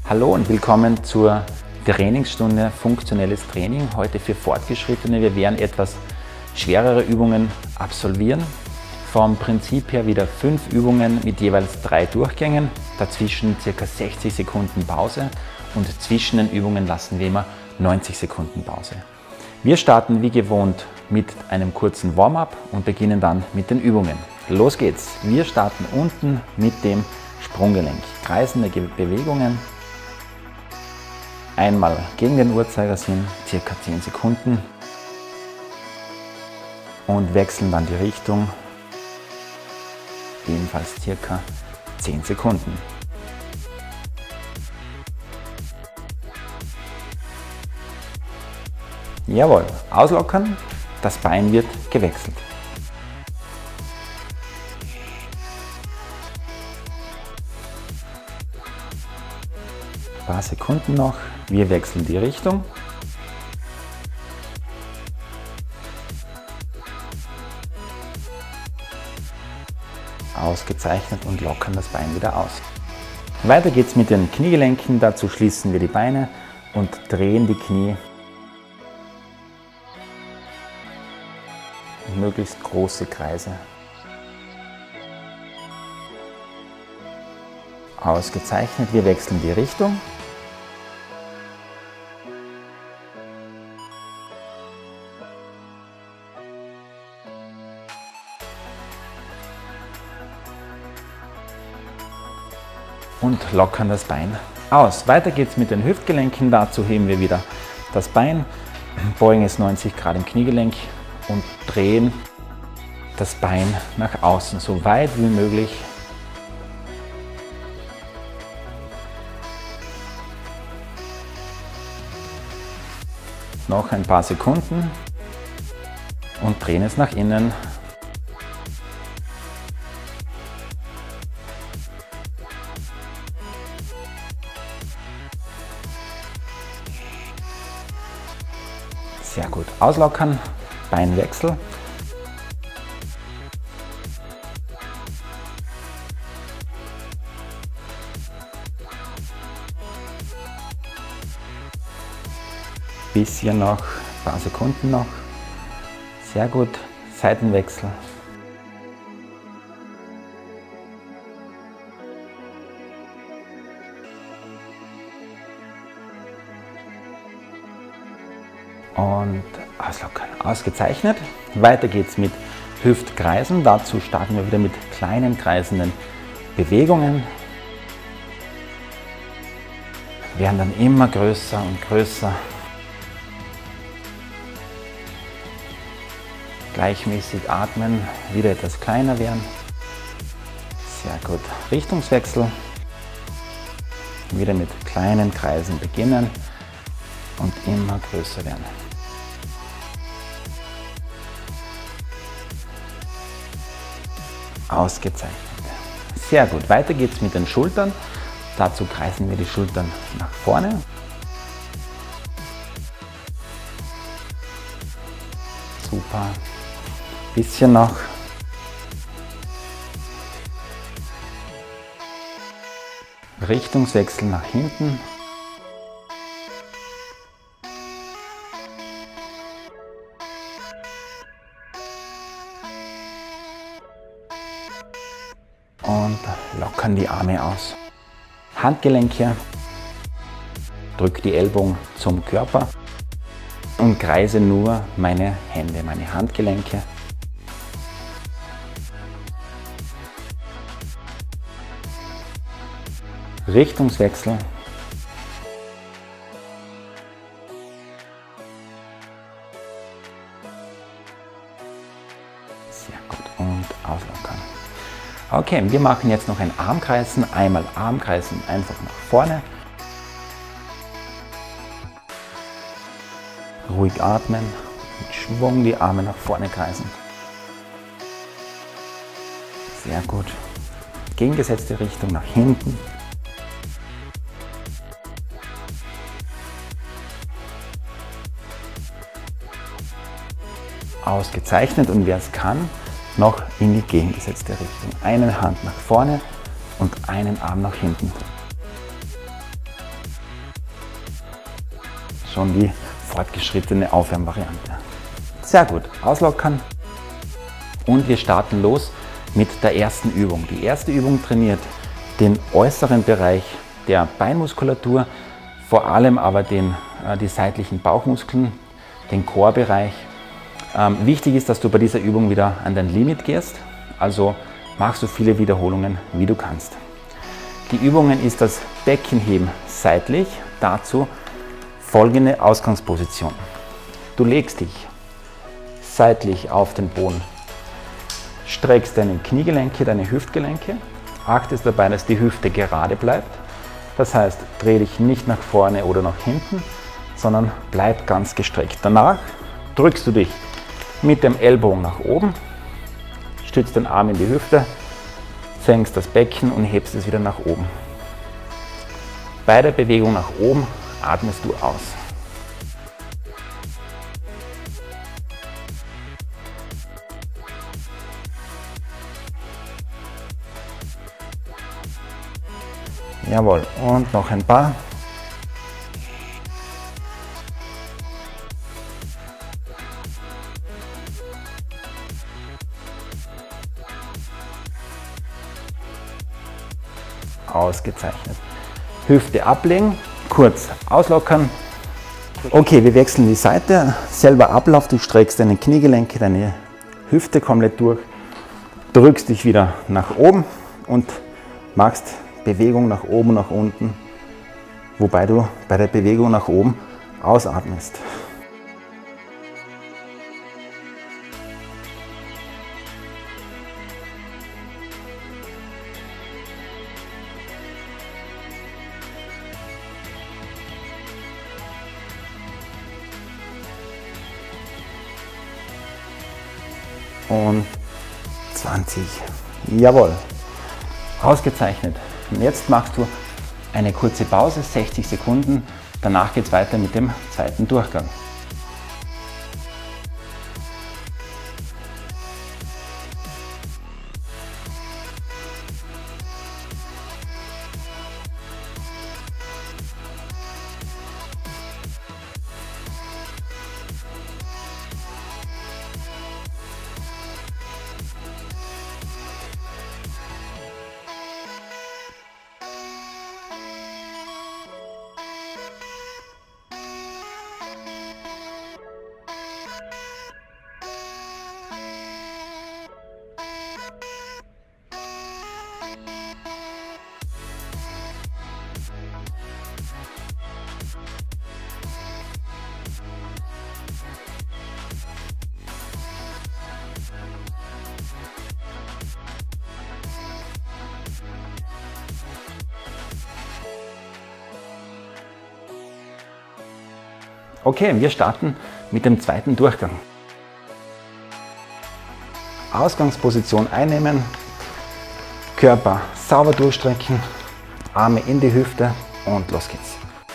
Hallo und willkommen zur Trainingsstunde Funktionelles Training. Heute für Fortgeschrittene. Wir werden etwas schwerere Übungen absolvieren. Vom Prinzip her wieder 5 Übungen mit jeweils 3 Durchgängen. Dazwischen ca. 60 Sekunden Pause und zwischen den Übungen lassen wir immer 90 Sekunden Pause. Wir starten wie gewohnt mit einem kurzen Warm-up und beginnen dann mit den Übungen. Los geht's! Wir starten unten mit dem Sprunggelenk. Kreisende Bewegungen. Einmal gegen den Uhrzeigersinn, ca. 10 Sekunden. Und wechseln dann die Richtung. Ebenfalls ca. 10 Sekunden. Jawohl, auslockern, das Bein wird gewechselt. Ein paar Sekunden noch, wir wechseln die Richtung. Ausgezeichnet und lockern das Bein wieder aus. Weiter geht's mit den Kniegelenken, dazu schließen wir die Beine und drehen die Knie. Möglichst große Kreise. Ausgezeichnet, wir wechseln die Richtung. Und lockern das Bein aus. Weiter geht's mit den Hüftgelenken, dazu heben wir wieder das Bein, beugen es 90 Grad im Kniegelenk und drehen das Bein nach außen, so weit wie möglich. Noch ein paar Sekunden und drehen es nach innen. Sehr gut. Auslockern, Beinwechsel. Bisschen noch, ein paar Sekunden noch. Sehr gut. Seitenwechsel. Und auslockern. Ausgezeichnet. Weiter geht's mit Hüftkreisen. Dazu starten wir wieder mit kleinen kreisenden Bewegungen. Werden dann immer größer und größer. Gleichmäßig atmen, wieder etwas kleiner werden. Sehr gut. Richtungswechsel. Wieder mit kleinen Kreisen beginnen und immer größer werden. Ausgezeichnet. Sehr gut. Weiter geht's mit den Schultern. Dazu kreisen wir die Schultern nach vorne. Super. Bisschen noch. Richtungswechsel nach hinten. Und lockern die Arme aus. Handgelenke. Drück die Ellbogen zum Körper und kreise nur meine Hände, meine Handgelenke. Richtungswechsel. Sehr gut und auslockern. Okay, wir machen jetzt noch ein Armkreisen. Einmal Armkreisen einfach nach vorne. Ruhig atmen, mit Schwung die Arme nach vorne kreisen. Sehr gut. Gegengesetzte Richtung nach hinten. Ausgezeichnet und wer es kann, noch in die gegengesetzte Richtung. Eine Hand nach vorne und einen Arm nach hinten. schon die fortgeschrittene Aufwärmvariante. Sehr gut, auslockern und wir starten los mit der ersten Übung. Die erste Übung trainiert den äußeren Bereich der Beinmuskulatur, vor allem aber die seitlichen Bauchmuskeln, den Core-Bereich. Wichtig ist, dass du bei dieser Übung wieder an dein Limit gehst, also machst so viele Wiederholungen, wie du kannst. Die Übungen ist das Beckenheben seitlich, dazu folgende Ausgangsposition. Du legst dich seitlich auf den Boden, streckst deine Kniegelenke, deine Hüftgelenke, achtest dabei, dass die Hüfte gerade bleibt. Das heißt, dreh dich nicht nach vorne oder nach hinten, sondern bleib ganz gestreckt. Danach drückst du dich mit dem Ellbogen nach oben, stützt den Arm in die Hüfte, senkst das Becken und hebst es wieder nach oben. Bei der Bewegung nach oben atmest du aus. Jawohl, und noch ein paar. Ausgezeichnet. Hüfte ablegen, kurz auslockern. Okay, wir wechseln die Seite. Selber Ablauf, du streckst deine Kniegelenke, deine Hüfte komplett durch, drückst dich wieder nach oben und machst Bewegung nach oben, nach unten, wobei du bei der Bewegung nach oben ausatmest. Und 20. Jawohl. Ausgezeichnet. Und jetzt machst du eine kurze Pause, 60 Sekunden. Danach geht es weiter mit dem zweiten Durchgang. Okay, wir starten mit dem zweiten Durchgang. Ausgangsposition einnehmen, Körper sauber durchstrecken, Arme in die Hüfte und los geht's.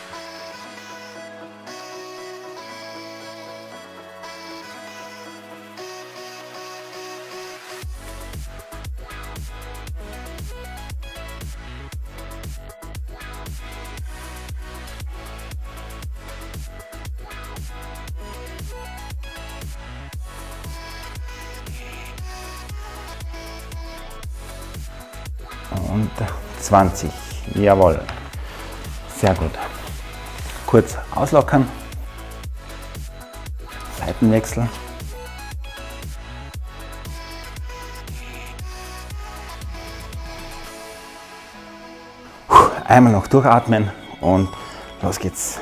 Und 20. Jawohl. Sehr gut. Kurz auslockern. Seitenwechsel. Einmal noch durchatmen und los geht's.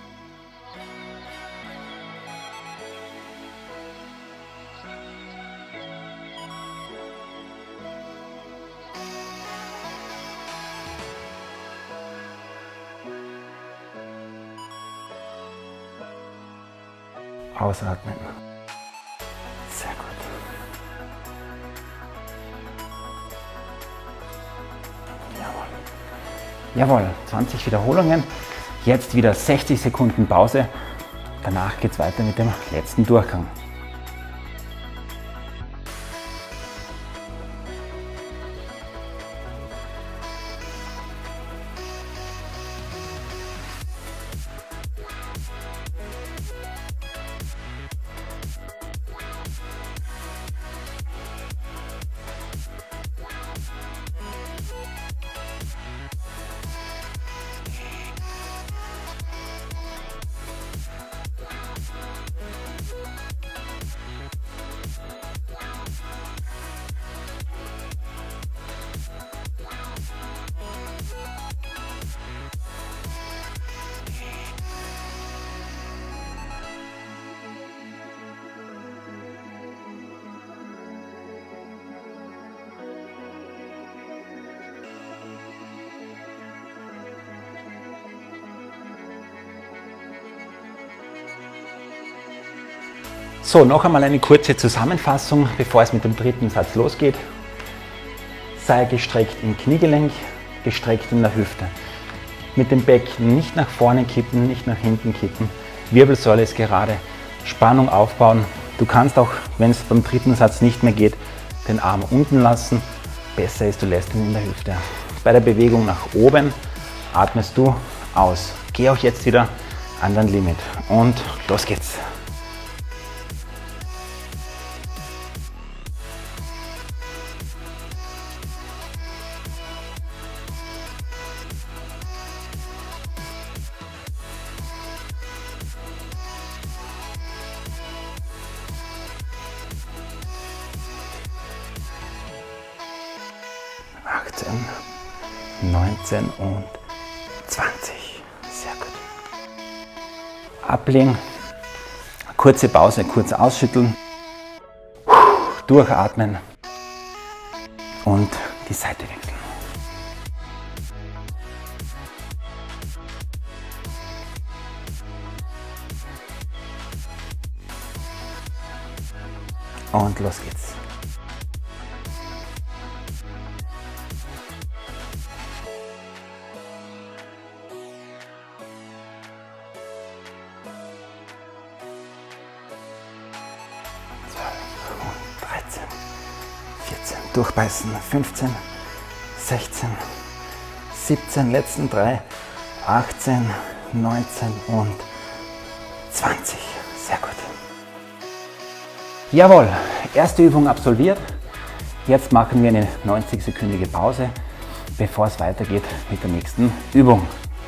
Ausatmen. Sehr gut. Jawohl. Jawohl, 20 Wiederholungen. Jetzt wieder 60 Sekunden Pause. Danach geht es weiter mit dem letzten Durchgang. So, noch einmal eine kurze Zusammenfassung, bevor es mit dem dritten Satz losgeht. Sei gestreckt im Kniegelenk, gestreckt in der Hüfte. Mit dem Becken nicht nach vorne kippen, nicht nach hinten kippen. Wirbelsäule ist gerade. Spannung aufbauen. Du kannst auch, wenn es beim dritten Satz nicht mehr geht, den Arm unten lassen. Besser ist, du lässt ihn in der Hüfte. Bei der Bewegung nach oben atmest du aus. Geh auch jetzt wieder an dein Limit. Und los geht's. (18, 19 und 20). Sehr gut. Ablegen, kurze Pause, kurz ausschütteln, durchatmen und die Seite wechseln. Und los geht's. Und 13, 14, durchbeißen, 15, 16, 17, letzten 3, 18, 19 und 20. Sehr gut. Jawohl, erste Übung absolviert. Jetzt machen wir eine 90-sekündige Pause, bevor es weitergeht mit der nächsten Übung.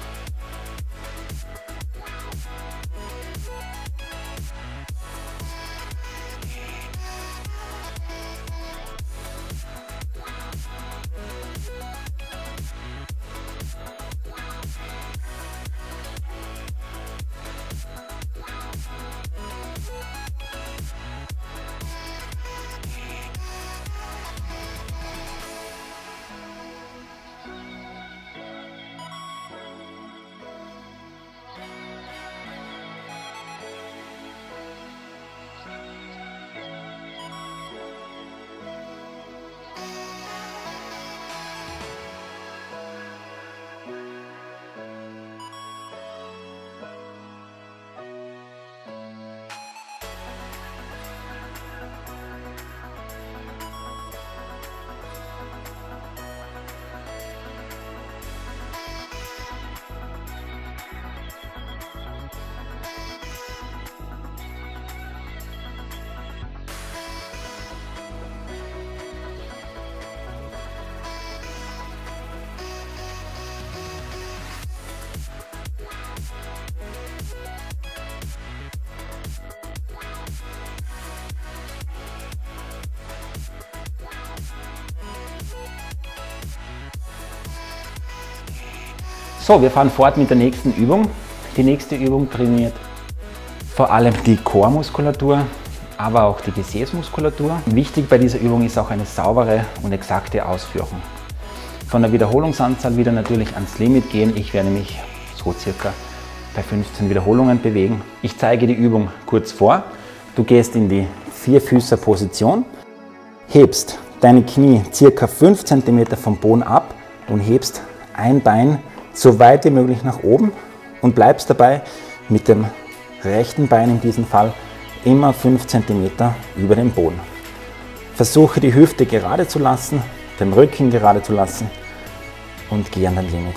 So, wir fahren fort mit der nächsten Übung. Die nächste Übung trainiert vor allem die Core-Muskulatur, aber auch die Gesäßmuskulatur. Wichtig bei dieser Übung ist auch eine saubere und exakte Ausführung. Von der Wiederholungsanzahl wieder natürlich ans Limit gehen. Ich werde mich so circa bei 15 Wiederholungen bewegen. Ich zeige die Übung kurz vor. Du gehst in die Vierfüßer-Position, hebst deine Knie circa 5 cm vom Boden ab und hebst ein Bein so weit wie möglich nach oben und bleibst dabei mit dem rechten Bein in diesem Fall immer 5 cm über dem Boden. Versuche die Hüfte gerade zu lassen, den Rücken gerade zu lassen und geh an dein Limit.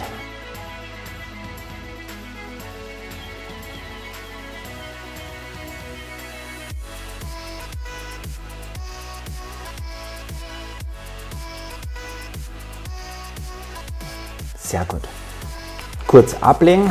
Sehr gut. Kurz ablegen,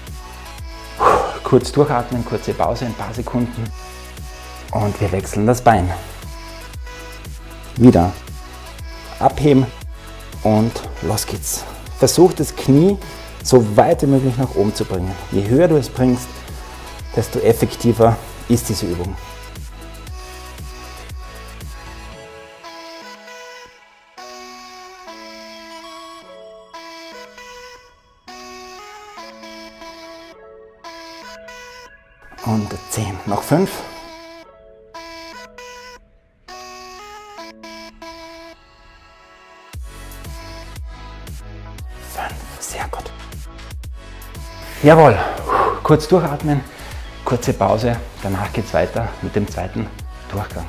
kurz durchatmen, kurze Pause, ein paar Sekunden und wir wechseln das Bein. Wieder abheben und los geht's. Versuch das Knie so weit wie möglich nach oben zu bringen. Je höher du es bringst, desto effektiver ist diese Übung. Und 10, noch 5, Sehr gut. Jawohl. Kurz durchatmen, kurze Pause, danach geht es weiter mit dem zweiten Durchgang.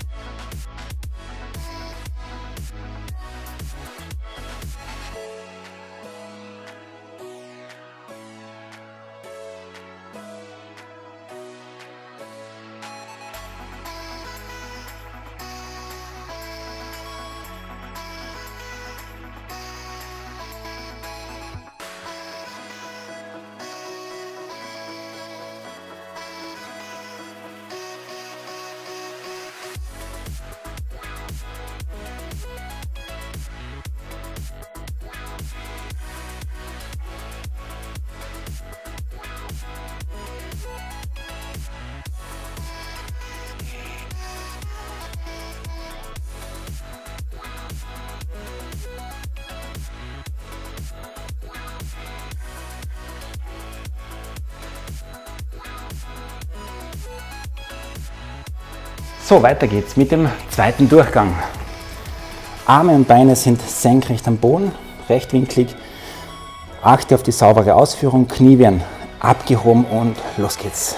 So, weiter geht's mit dem zweiten Durchgang. Arme und Beine sind senkrecht am Boden, rechtwinklig. Achte auf die saubere Ausführung, Knie werden abgehoben und los geht's.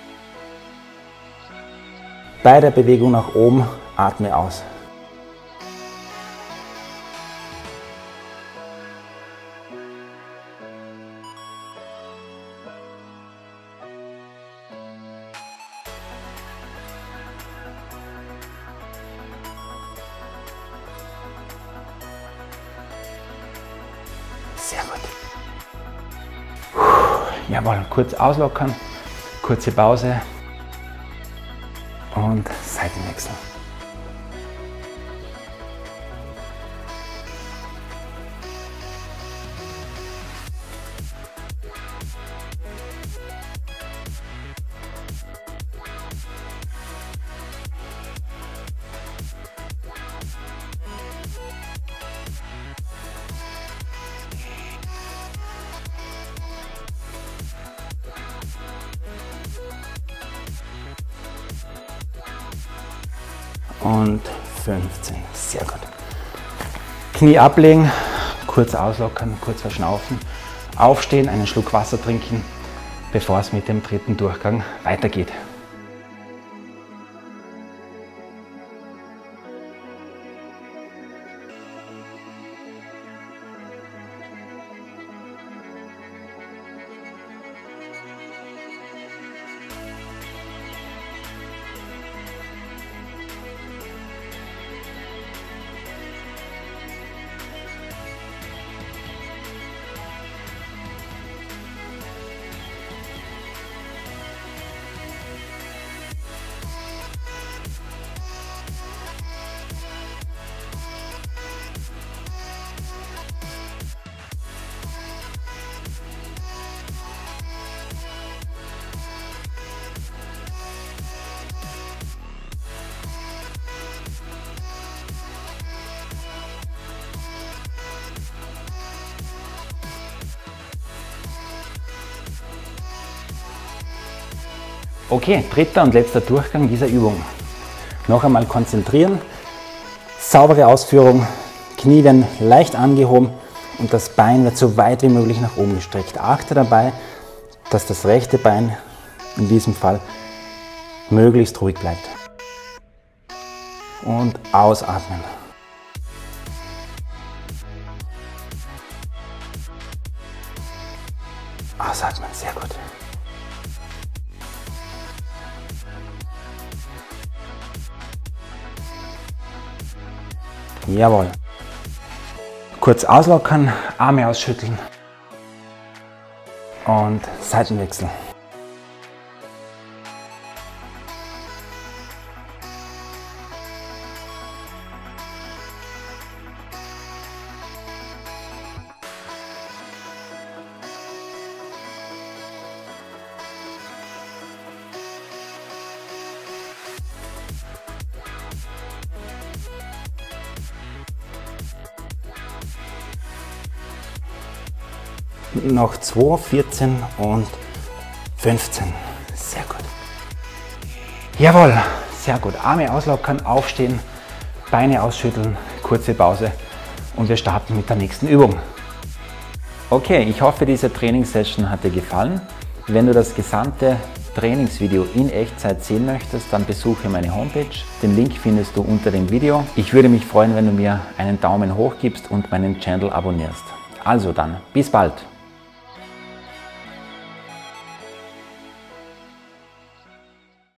Bei der Bewegung nach oben atme aus. Sehr gut. Jawohl, kurz auslockern, kurze Pause und Seitenwechsel. Und 15. Sehr gut. Knie ablegen, kurz auslockern, kurz verschnaufen, aufstehen, einen Schluck Wasser trinken, bevor es mit dem dritten Durchgang weitergeht. Okay, dritter und letzter Durchgang dieser Übung. Noch einmal konzentrieren, saubere Ausführung, Knie werden leicht angehoben und das Bein wird so weit wie möglich nach oben gestreckt. Achte dabei, dass das rechte Bein in diesem Fall möglichst ruhig bleibt. Und ausatmen. Ausatmen, sehr gut. Jawohl. Kurz auslockern, Arme ausschütteln und Seitenwechsel. Noch 2, 14 und 15. Sehr gut. Jawohl, sehr gut. Arme auslockern, aufstehen, Beine ausschütteln, kurze Pause und wir starten mit der nächsten Übung. Okay, ich hoffe, diese Trainingssession hat dir gefallen. Wenn du das gesamte Trainingsvideo in Echtzeit sehen möchtest, dann besuche meine Homepage. Den Link findest du unter dem Video. Ich würde mich freuen, wenn du mir einen Daumen hoch gibst und meinen Channel abonnierst. Also dann, bis bald!